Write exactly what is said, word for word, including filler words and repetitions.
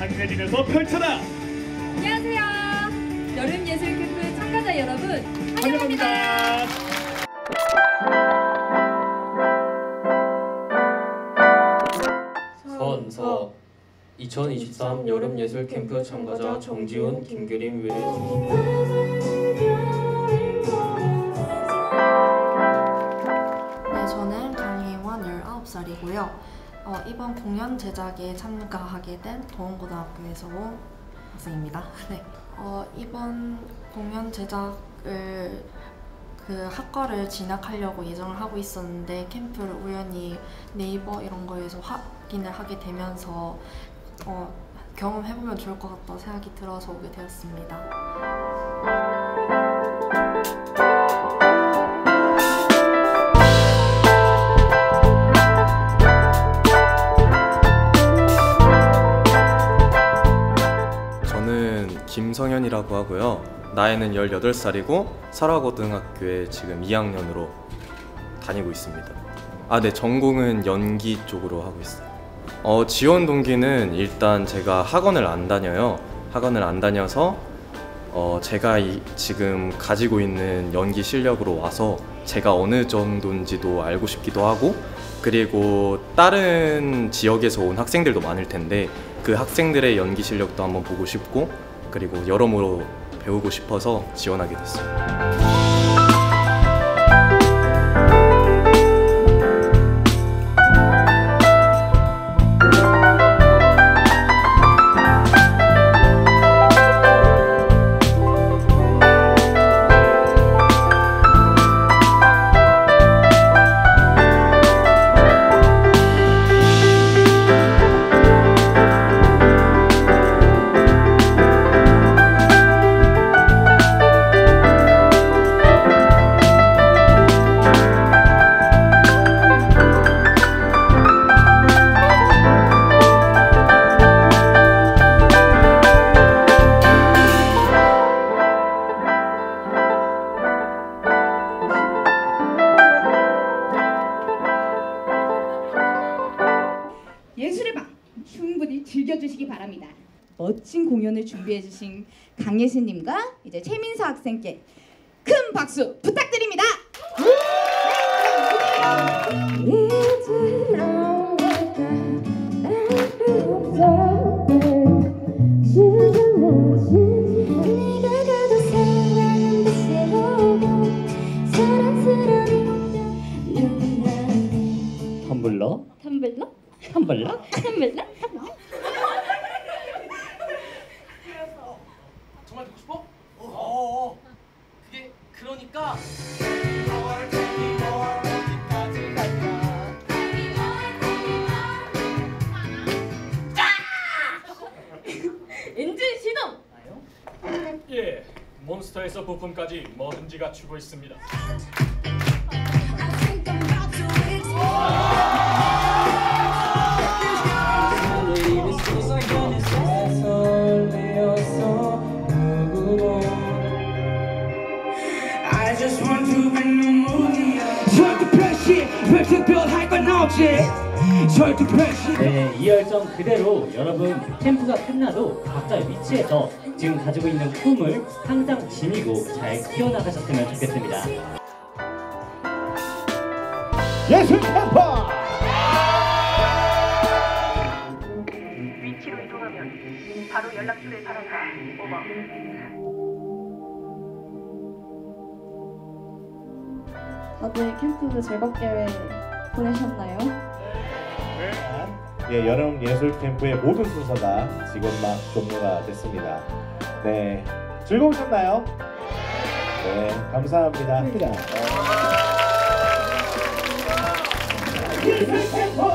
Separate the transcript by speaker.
Speaker 1: 강해지면서 펼쳐라.
Speaker 2: 안녕하세요. 여름 예술 캠프 참가자 여러분 환영합니다.
Speaker 3: 선서 이천이십삼 여름 예술 캠프 참가자 정지훈, 김규림, 외.
Speaker 4: 네, 저는 강혜원 열아홉 살이고요. 어, 이번 공연 제작에 참가하게 된 도원고등학교에서 온 학생입니다. 네. 어, 이번 공연 제작을 그 학과를 진학하려고 예정을 하고 있었는데 캠프를 우연히 네이버 이런 거에서 확인을 하게 되면서 어, 경험해보면 좋을 것 같다 생각이 들어서 오게 되었습니다.
Speaker 5: 저는 김성현이라고 하고요. 나이는 열여덟 살이고 설화고등학교에 지금 이 학년으로 다니고 있습니다. 아, 네, 전공은 연기 쪽으로 하고 있어요. 어, 지원 동기는 일단 제가 학원을 안 다녀요. 학원을 안 다녀서 어, 제가 이, 지금 가지고 있는 연기 실력으로 와서 제가 어느 정도인지도 알고 싶기도 하고, 그리고 다른 지역에서 온 학생들도 많을 텐데 그 학생들의 연기 실력도 한번 보고 싶고, 그리고 여러모로 배우고 싶어서 지원하게 됐습니다.
Speaker 6: 예술의 방 충분히 즐겨주시기 바랍니다. 멋진 공연을 준비해주신 강예슬님과 이제 최민서 학생께 큰 박수 부탁드립니다.
Speaker 3: 텀블러?
Speaker 2: 텀블러?
Speaker 3: 텀블러?
Speaker 2: 텀블러?
Speaker 7: 정말 듣고 싶어? 어, 어, 그게 그러니까
Speaker 2: 엔진 시동!
Speaker 1: 예, 몬스터에서 부품까지 뭐든지 갖추고 있습니다.
Speaker 3: 네, 이 열정 그대로 여러분 캠프가 끝나도 각자 위치에서 지금 가지고 있는 꿈을 항상 지니고 잘 키워나가셨으면 좋겠습니다.
Speaker 1: 예술 캠프!
Speaker 8: 위치로 이동하면 바로 연락 주길 바란다. 오버.
Speaker 9: 다들 캠프 즐겁게 보내셨나요?
Speaker 1: 네.
Speaker 10: 예, 여름 예술 캠프의 모든 순서가 지금 막 종료가 됐습니다. 네, 즐거우셨나요? 네, 감사합니다.
Speaker 1: 감사합니다.